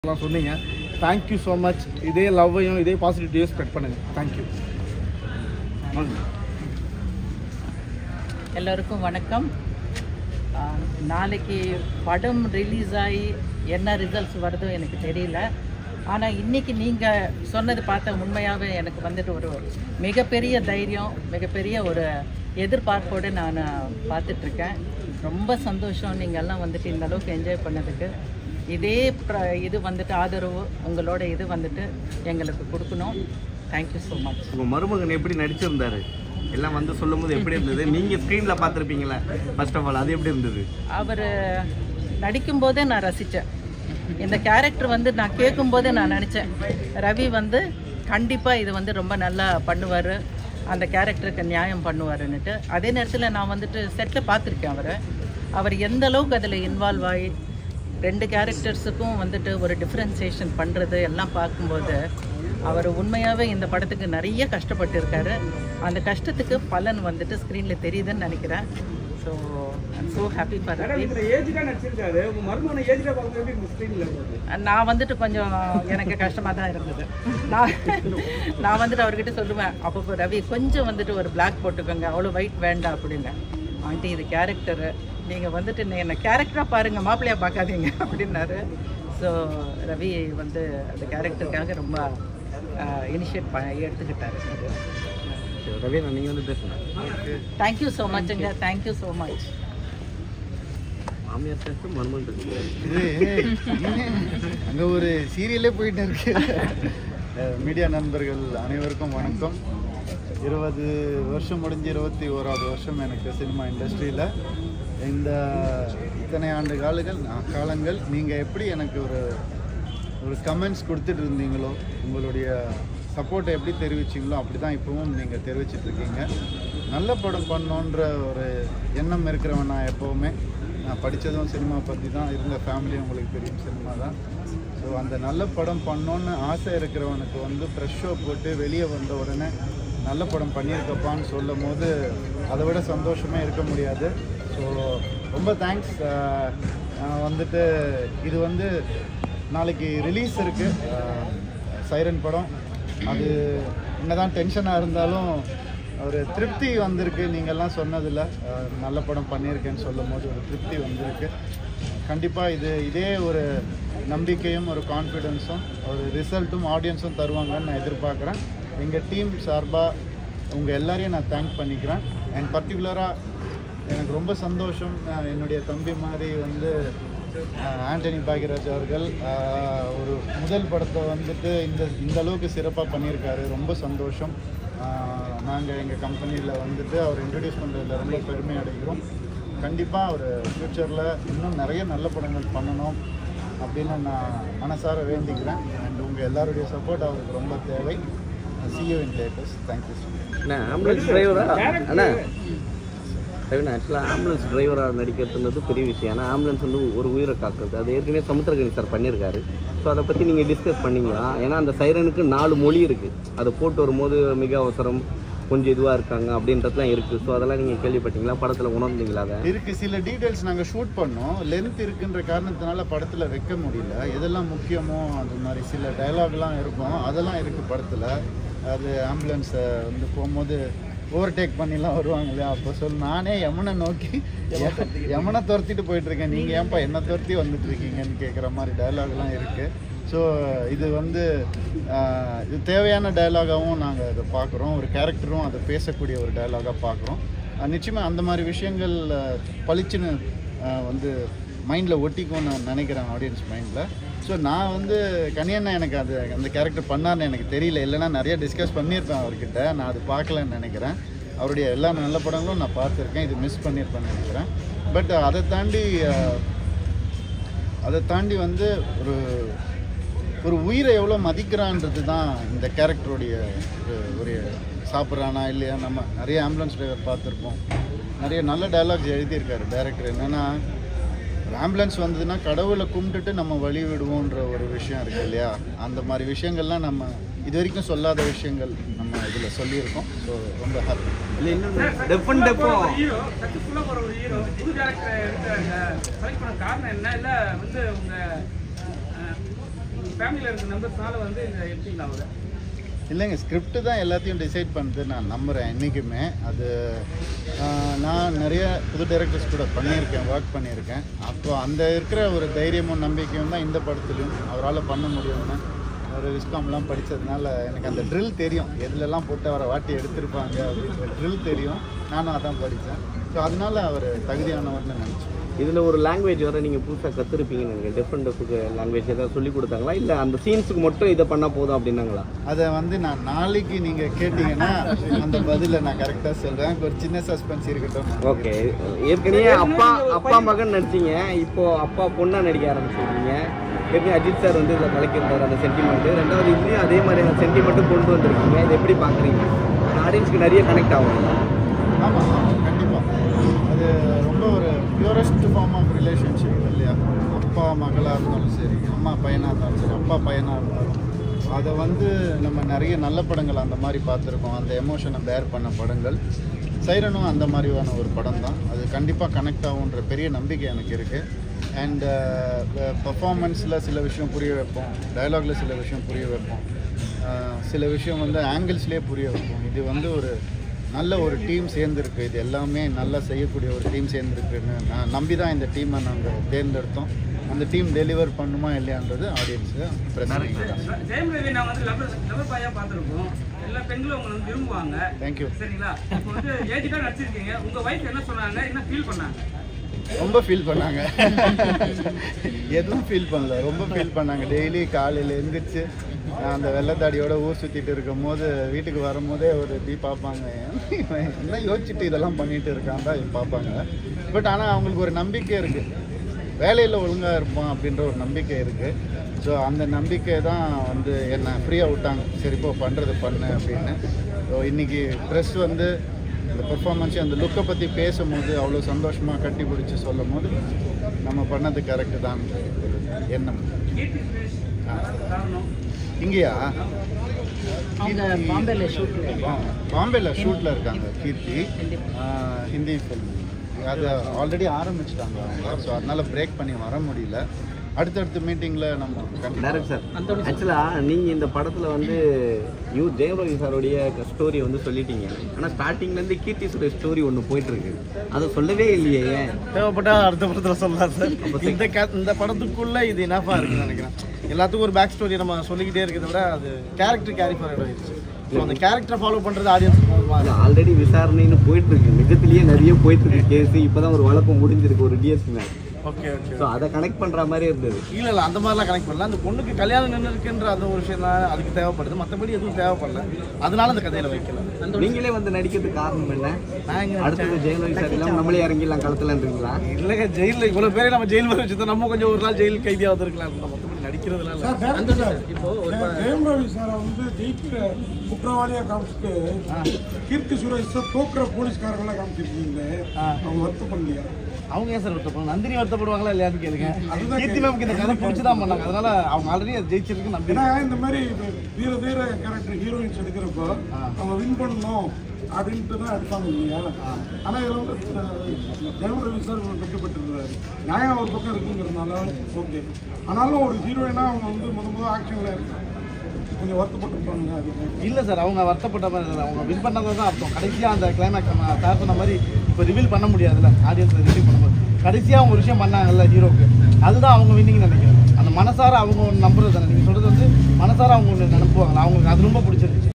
சொன்னீங்க. Thank you so much. இதே லவ்வையும் இதே பாசிட்டிவிட்டியும் ஸ்ப்ரெட் பண்ணுங்க. தேங்க்யூ. எல்லோருக்கும் வணக்கம். நாளைக்கு படம் ரிலீஸ் ஆகி என்ன ரிசல்ட்ஸ் வருதோ எனக்கு தெரியல. ஆனால் இன்றைக்கி நீங்கள் சொன்னது பார்த்தா உண்மையாகவே எனக்கு வந்துட்டு ஒரு மிகப்பெரிய தைரியம், மிகப்பெரிய ஒரு எதிர்பார்ப்போடு நான் பார்த்துட்ருக்கேன். ரொம்ப சந்தோஷம் நீங்கள் எல்லாம் வந்துட்டு இந்த அளவுக்கு என்ஜாய் பண்ணதுக்கு. இதே இது வந்துட்டு ஆதரவு உங்களோட இது வந்துட்டு எங்களுக்கு கொடுக்கணும். Thank you so much. உங்கள் மருமகன் எப்படி நடிச்சிருந்தாரு எல்லாம் வந்து சொல்லும் போது எப்படி இருந்தது? நீங்கள் ஸ்க்ரீனில் பார்த்துருப்பீங்களா? ஃபர்ஸ்ட் ஆஃப் ஆல் அது எப்படி இருந்தது? அவர் நடிக்கும்போதே நான் ரசித்தேன். இந்த கேரக்டர் வந்து நான் கேட்கும்போதே நான் நினச்சேன் ரவி வந்து கண்டிப்பாக இது வந்து ரொம்ப நல்லா பண்ணுவார், அந்த கேரக்டருக்கு நியாயம் பண்ணுவாருன்னுட்டு. அதே நேரத்தில் நான் வந்துட்டு செட்டில் பார்த்துருக்கேன் அவர் எந்த அளவுக்கு அதில் இன்வால்வ் ஆகி 2 கேரக்டர்ஸுக்கும் வந்துட்டு ஒரு டிஃப்ரென்சியேஷன் பண்ணுறது எல்லாம் பார்க்கும்போது அவர் உண்மையாகவே இந்த படத்துக்கு நிறைய கஷ்டப்பட்டு இருக்காரு. அந்த கஷ்டத்துக்கு பலன் வந்துட்டு ஸ்க்ரீனில் தெரியுதுன்னு நினைக்கிறேன். So I'm so happy for Ravi. நான் வந்துட்டு கொஞ்சம் எனக்கு கஷ்டமாக தான் இருந்தது. நான் வந்துட்டு அவர்கிட்ட சொல்லுவேன், அப்போ ரவி கொஞ்சம் வந்துட்டு ஒரு பிளாக் போட்டுக்கோங்க, அவ்வளோ ஒயிட் வேண்டாம் அப்படின்னு. ஆண்டி இது கேரக்டரு, நீங்கள் வந்துட்டு என்னை கேரக்டராக பாருங்கள், மாப்பிள்ளையாக பார்க்காதீங்க அப்படின்னாரு. ஸோ ரவி வந்து அந்த கேரக்டருக்காக ரொம்ப இனிஷியேட் எடுத்துக்கிட்டாரு. ரவி, நீங்கள் வந்து பேசுங்க. தேங்க்யூ ஸோ மச்ங்க, தேங்க்யூ ஸோ மச். மாமியார் சேர்த்து மருமகன் இருக்கு. அங்கே ஒரு சீரியலே போயிட்டு இருக்கு. மீடியா நண்பர்கள் அனைவருக்கும் வணக்கம். 20 வருஷம் முடிஞ்சு 21வது வருஷம் எனக்கு சினிமா இண்டஸ்ட்ரியில். இந்த இத்தனை ஆண்டு காலங்கள் நீங்கள் எப்படி எனக்கு ஒரு கமெண்ட்ஸ் கொடுத்துட்டு இருந்தீங்களோ, உங்களுடைய சப்போர்ட்டை எப்படி தெரிவிச்சிங்களோ அப்படி தான் இப்போவும் நீங்கள் தெரிவிச்சிட்ருக்கீங்க. நல்ல படம் பண்ணோன்ற ஒரு எண்ணம் இருக்கிறவன் நான் எப்போவுமே. நான் படித்ததும் சினிமா பற்றி தான், இருந்த ஃபேமிலியும் உங்களுக்கு தெரியும் சினிமா தான். ஸோ அந்த நல்ல படம் பண்ணோன்னு ஆசை இருக்கிறவனுக்கு வந்து ஃப்ரெஷ் ஷோ போட்டு வெளியே வந்த உடனே நல்ல படம் பண்ணியிருக்கப்பான்னு சொல்லும் போது அதை விட சந்தோஷமே இருக்க முடியாது. ஸோ ரொம்ப தேங்க்ஸ். வந்துட்டு இது வந்து நாளைக்கு ரிலீஸ் இருக்குது சைரன் படம். அது என்னதான் டென்ஷனாக இருந்தாலும் ஒரு திருப்தி வந்திருக்கு. நீங்கள்லாம் சொன்னதில் நல்ல படம் பண்ணியிருக்கேன்னு சொல்லும் போது ஒரு திருப்தி வந்திருக்கு. கண்டிப்பாக இதே ஒரு நம்பிக்கையும் ஒரு கான்ஃபிடென்ஸும் ஒரு ரிசல்ட்டும் ஆடியன்ஸும் தருவாங்கன்னு நான் எதிர்பார்க்குறேன். எங்கள் டீம் சார்பாக உங்கள் எல்லாரையும் நான் தேங்க் பண்ணிக்கிறேன். அண்ட் பர்டிகுலராக எனக்கு ரொம்ப சந்தோஷம், என்னுடைய தம்பி மாதிரி வந்து ஆண்டனி பாக்யராஜ் அவர்கள் ஒரு முதல் படத்தை வந்துட்டு இந்த அளவுக்கு சிறப்பாக பண்ணியிருக்காரு. ரொம்ப சந்தோஷம். நாங்கள் எங்கள் கம்பெனியில் வந்துட்டு அவர் இன்ட்ரடியூஸ் பண்ணுறதுல ரொம்ப பெருமை அடைகிறோம். கண்டிப்பாக அவர் ஃப்யூச்சரில் இன்னும் நிறைய நல்ல படங்கள் பண்ணணும் அப்படின்னு நான் மனசார வேண்டிக்கிறேன். அண்ட் உங்கள் எல்லாருடைய சப்போர்ட் அவருக்கு ரொம்ப தேவை. See you in theaters. Thank you so much. அண்ணா, ஆம்புலன்ஸ் டிரைவராக அண்ணா ஆக்சுவலாக ஆம்புலன்ஸ் டிரைவராக நடிக்கிறதுன்றது பெரிய விஷயம். ஏன்னா ஆம்புலன்ஸ் வந்து ஒரு உயிரை காக்குறது. அது ஏற்கனவே சமுத்திரகனி சார் பண்ணியிருக்காரு. ஸோ அதை பற்றி நீங்கள் டிஸ்கஸ் பண்ணிங்களா? ஏன்னா அந்த சைரனுக்கு 4 மொழி இருக்குது. அதை போட்டு வரும்போது மிக அவசரம், கொஞ்சம் இதுவாக இருக்காங்க அப்படின்றதுலாம் இருக்குது. ஸோ அதெல்லாம் நீங்கள் கேள்விப்பட்டீங்களா? படத்தில் உணர்ந்தீங்களா? அதை இருக்குது. சில டீட்டெயில்ஸ் நாங்கள் ஷூட் பண்ணோம். லென்த் இருக்குன்ற காரணத்தினால படத்தில் வைக்க முடியல. எதெல்லாம் முக்கியமோ அது மாதிரி சில டயலாக்லாம் இருக்கும், அதெல்லாம் இருக்குது படத்தில். அது ஆம்புலன்ஸை வந்து போகும்போது ஓவர்டேக் பண்ணிலாம் வருவாங்க இல்லையா, அப்போ நானே யமுனை நோக்கி யமுனை துரத்திட்டு போயிட்டுருக்கேன், நீங்கள் ஏன்ப்பா என்ன துரத்தி வந்துட்டுருக்கீங்கன்னு கேட்குற மாதிரி டயலாக்லாம் இருக்குது. ஸோ இது வந்து இது தேவையான டயலாகாகவும் நாங்கள் அதை பார்க்குறோம். ஒரு கேரக்டரும் அதை பேசக்கூடிய ஒரு டயலாகாக பார்க்குறோம். நிச்சயமாக அந்த மாதிரி விஷயங்கள் பளிச்சுன்னு வந்து மைண்டில் ஒட்டிக்கும்னு நான் நினைக்கிறேன், ஆடியன்ஸ் மைண்டில். ஸோ நான் வந்து கனியண்ணா எனக்கு அந்த கேரக்டர் பண்ணார்னு எனக்கு தெரியல. இல்லைனா நிறைய டிஸ்கஸ் பண்ணியிருப்பேன் அவர்கிட்ட. நான் அது பார்க்கலன்னு நினைக்கிறேன். அவருடைய எல்லா நல்ல படங்களும் நான் பார்த்துருக்கேன். இது மிஸ் பண்ணியிருப்பேன்னு நினைக்கிறேன். பட் அதை தாண்டி வந்து ஒரு உயிரை எவ்வளோ மதிக்கிறான்றது தான் இந்த கேரக்டருடைய ஒரு சாப்பிட்றானா இல்லையா. நம்ம நிறைய ஆம்புலன்ஸ் டிரைவர் பார்த்துருப்போம், நிறைய நல்ல டயலாக்ஸ் எழுதியிருக்காரு டைரக்டர். என்னென்னா ஆம்புலன்ஸ் வந்ததுன்னா கடவுளை கும்பிட்டுட்டு நம்ம வழி விடுவோன்ற ஒரு விஷயம் இருக்குது இல்லையா. அந்த மாதிரி விஷயங்கள்லாம் நம்ம இது வரைக்கும் சொல்லாத விஷயங்கள் நம்ம இதில் சொல்லியிருக்கோம். ஸோ ரொம்ப ஹாப்பி. இல்லை இன்னும் டெஃபோ ஃபேமிலியில் இருக்கிற நம்பர்ஸ்னால வந்து எப்படிங்களா அவங்க இல்லைங்க, ஸ்கிரிப்ட் தான் எல்லாத்தையும் டிசைட் பண்ணுறது நான் நம்புகிறேன் என்றைக்குமே. அது நான் நிறைய புது டைரக்டர்ஸ் கூட பண்ணியிருக்கேன், ஒர்க் பண்ணியிருக்கேன். அப்போ அந்த இருக்கிற ஒரு தைரியமும் நம்பிக்கையும் தான் இந்த படத்துலையும் அவரால் பண்ண முடியும்னு ஒரு விஸ்காம்லாம் படித்ததுனால எனக்கு அந்த ட்ரில் தெரியும், எதுலெல்லாம் போட்டு அவரை வாட்டி எடுத்திருப்பாங்க அப்படின்ற ட்ரில் தெரியும். நானும் அதான் படித்தேன். ஸோ அதனால அவர் தகுதியானவர்னு நினச்சேன். இதில் ஒரு லாங்குவேஜ் வர நீங்கள் புதுசாக கற்றுருப்பீங்கன்னு நினைக்கிறேன். டிஃப்ரெண்ட் லாங்குவேஜ் ஏதாவது சொல்லி கொடுத்தாங்களா, இல்லை அந்த சீன்ஸுக்கு மட்டும் இதை பண்ணால் போதும் அப்படின்னாங்களா? அதை வந்து நான் நாளைக்கு நீங்கள் கேட்டிங்கன்னா அந்த பதிலை நான் கரெக்டாக சொல்கிறேன். ஒரு சின்ன சஸ்பென்ஸ் இருக்கட்டும். ஓகே, ஏற்கனவே அப்பா மகன் நடிச்சிங்க, இப்போது அப்பா பொண்ணாக நடிக்க ஆரம்பிச்சிருக்கீங்க. ஏற்கனவே அஜித் சார் வந்து இதில் கலக்கியிருந்தார் அந்த சென்டிமெண்ட்டு. ரெண்டாவது இதுலேயும் அதே மாதிரியான சென்டிமெண்ட்டும் கொண்டு வந்திருக்கீங்க. இதை எப்படி பார்க்குறீங்க? ஆடியன்ஸ்க்கு நிறைய கனெக்ட் ஆகும். ஆமாம், கண்டிப்பாக அது ரொம்ப ஒரு பியூரஸ்ட் ஃபார்ம் ஆஃப் ரிலேஷன்ஷிப் இல்லையா? அப்பா மகளாக இருந்தாலும் சரி, அம்மா பையனாக இருந்தாலும் சரி, அப்பா பையனாக இருந்தாலும் அதை வந்து நம்ம நிறைய நல்ல படங்கள் அந்த மாதிரி பார்த்துருக்கோம். அந்த எமோஷனை பேர் பண்ண படங்கள். சைரனும் அந்த மாதிரியான ஒரு படம் தான். அது கண்டிப்பாக கனெக்ட் ஆகுன்ற பெரிய நம்பிக்கை எனக்கு இருக்குது. அண்ட் பர்ஃபார்மன்ஸில் சில விஷயம் புரிய வைப்போம், டயலாகில் சில விஷயம் புரிய வைப்போம், சில விஷயம் வந்து ஆங்கிள்ஸ்லேயே புரிய வைப்போம். இது வந்து ஒரு நல்ல ஒரு டீம் சேர்ந்துருக்கு. இது எல்லாமே நல்லா செய்யக்கூடிய ஒரு டீம் சேர்ந்துருக்குன்னு நான் நம்பி தான் இந்த டீமை நாங்கள் தேர்ந்தெடுத்தோம். அந்த டீம் டெலிவர் பண்ணுமா இல்லையான்றது ஆடியன்ஸு பிரச்சனை. ஜெயம் ரவி நான் வந்து லவர் பாயாக பார்த்துருக்கோம். எல்லா பெண்களும் அவங்க வந்து விரும்புவாங்க. தேங்க்யூ. சரிங்களா? இப்போ வந்து ஏஜிட்டாக நடிச்சிருக்கீங்க. உங்கள் ஒய்ஃப் என்ன சொன்னாங்க, என்ன ஃபீல் பண்ணாங்க? ரொம்ப ஃபீல் பண்ணாங்க. எதுவும் ஃபீல் பண்ணல, ரொம்ப ஃபீல் பண்ணாங்க. டெய்லி காலையில் எழுந்திரிச்சு அந்த வெள்ளத்தாடியோட ஊர் சுற்றிட்டு இருக்கும் போது வீட்டுக்கு வரும்போதே ஒரு பார்ப்பாங்க, என்ன யோசிச்சுட்டு இதெல்லாம் பண்ணிட்டு இருக்காங்க பார்ப்பாங்க. பட் ஆனால் அவங்களுக்கு ஒரு நம்பிக்கை இருக்குது, வேலையில் ஒழுங்காக இருப்பான் அப்படின்ற ஒரு நம்பிக்கை இருக்குது. ஸோ அந்த நம்பிக்கை தான் வந்து என்னை ஃப்ரீயாக விட்டாங்க. சரி இப்போ பண்ணுறது பண்ணு அப்படின்னு. ஸோ இன்றைக்கி ப்ரெஸ் வந்து அந்த பெர்ஃபார்மன்ஸு அந்த லுக்கை பற்றி பேசும்போது அவ்வளோ சந்தோஷமாக கட்டி பிடிச்சி சொல்லும் போது நம்ம பண்ணது கரெக்டு தான் எண்ணம். இங்கேயா? பாம்பேல ஷூட்டில் இருக்காங்க கீர்த்தி. ஹிந்தி ஃபில்ம் அது ஆல்ரெடி ஆரம்பிச்சிட்டாங்க அவங்க. ஸோ அதனால் பிரேக் பண்ணி வர முடியல. அடுத்தடுத்த மீட்டிங்கில் நம்ம டேரக்ட் சார், ஆக்சுவலாக நீங்கள் இந்த படத்தில் வந்து ஜெயம் ரவி சாரோடைய ஸ்டோரி வந்து சொல்லிட்டீங்க. ஆனால் ஸ்டார்டிங்லேருந்து கீர்த்தி சுரேஷ் ஸ்டோரி ஒன்று போயிட்டுருக்கு, அதை சொல்லவே இல்லையே. ஏன்? தேவைப்பட்டால் அடுத்த படத்தில் சொல்லலாம் சார். இந்த படத்துக்குள்ளே இது இனஃபாக இருக்குன்னு நினைக்கிறேன். எல்லாத்துக்கும் ஒரு பேக் ஸ்டோரி நம்ம சொல்லிக்கிட்டே இருக்கிறத விட அது கேரக்டர் கேரி ஃபார்வர்ட் ஆகிடுச்சு. ஸோ அந்த கேரக்டரை ஃபாலோ பண்ணுறது ஆடியன்ஸ் போகுமா? ஆல்ரெடி விசாரணைன்னு போயிட்டுருக்கு, நிஜத்துலேயே நிறைய போயிட்டுருக்கு கேஸு. இப்போ தான் ஒரு வழக்கம் முடிஞ்சிருக்கு ஒரு டிஎஸ்பி மேலே. Okay okay. ஸோ அதை கனெக்ட் பண்ணுற மாதிரி இருந்தது. இல்லை அந்த மாதிரிலாம் கனெக்ட் பண்ணல. அந்த பொண்ணுக்கு கல்யாணம் நின்று இருக்குன்ற அந்த ஒரு விஷயம் தான் அதுக்கு தேவைப்படுது, மற்றபடி எதுவும் தேவைப்படல. அதனால அந்த கதையில் வைக்கல. நீங்களே வந்து நடிக்கிறதுக்கு காரணம் என்ன? நான் அடுத்தது ஜெயம் ரவி சார் இல்லாமல் நம்மளே இறங்கிடலாம் களத்துலன்றீங்களா? இல்லைங்க, ஜெயிலில் இவ்வளோ பேரே நம்ம ஜெயில் வர வச்சு நம்ம கொஞ்சம் ஒரு நாள் ஜெயில் கைதியாக வந்துருக்கலாம். மற்றபடி நடிக்கிறதுலாம் இல்லை. இப்போ ஜெயம் ரவி சாரை வந்து ஜெயிக்கிற குற்றவாளியாக காமிச்சிட்டு கீர்த்தி சுரேஷ் தோக்குற போலீஸ்காரங்களாம் காமிச்சிருக்கீங்க. அவங்க வருத்தப்படலையா? அவங்க ஏன் சார் வருத்தப்படும்? நந்தினி வருத்தப்படுவாங்களா இல்லையான்னு கேளுங்க. கீர்த்தி மேம்க்கு இந்த கதை பிடிச்சி தான் பண்ணாங்க. அதனால அவங்க ஆல்ரெடி அது ஜெயிச்சிருக்கு நம்பி. ஏன்னா இந்த மாதிரி தீர தீர கேரக்டர் ஹீரோயின்ஸ் எடுக்கிறப்போ அவங்க வின் பண்ணணும் அப்படின்ட்டு தான் எடுப்பாங்க இல்லையா? ஆனால் இதில் வந்து ஜெயம் ரவி சார் கட்டுப்பட்டுருந்தாரு. நியாயம் ஒரு பக்கம் இருக்குங்கிறதுனால ஓகே. ஆனாலும் ஒரு ஹீரோயினாக அவங்க வந்து முதல் ஆக்ஷனில் கொஞ்சம் வருத்தப்பட்டுருப்பாங்க. அது இல்லை சார், அவங்க வருத்தப்பட்ட மாதிரி இல்லை, அவங்க வின் பண்ணதை தான் அர்த்தம். கடைசியாக அந்த கிளைமேக்ஸ் நம்ம சார் சொன்ன மாதிரி இப்போ ரிவீல் பண்ண முடியாதுல்ல, ஆடியன்ஸில் ரிவீல் பண்ணும்போது கடைசியாக அவங்க ஒரு விஷயம் பண்ணாங்கல்ல ஹீரோக்கு, அதுதான் அவங்க வின்னிங் நினைக்கிறேன். அந்த மனசார அவங்க ஒன்று நம்புறது தானே. நீங்கள் சொல்கிறது வந்து மனசார அவங்க ஒன்று நினைப்புவாங்களா, அவங்களுக்கு அது ரொம்ப பிடிச்சிருந்துச்சு.